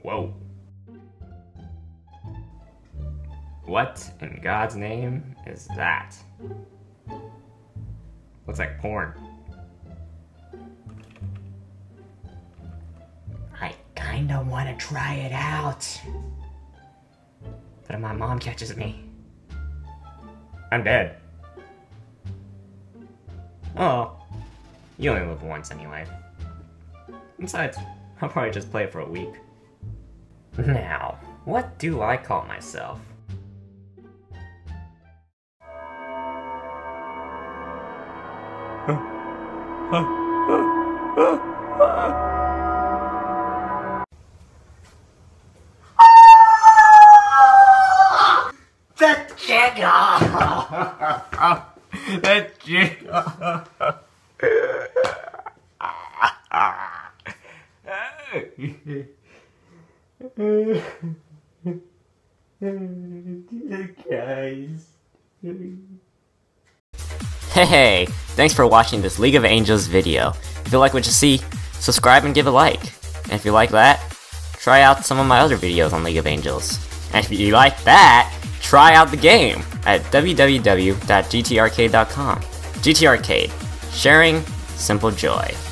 Whoa. What in God's name is that? Looks like porn. I kinda wanna try it out. But if my mom catches me, I'm dead. Oh, you only live once anyway. Besides, I'll probably just play it for a week. Now, what do I call myself? The jiggle! The jiggle! Guys. Hey, thanks for watching this League of Angels video. If you like what you see, subscribe and give a like. And if you like that, try out some of my other videos on League of Angels. And if you like that, try out the game at www.gtarcade.com. GT Arcade, sharing simple joy.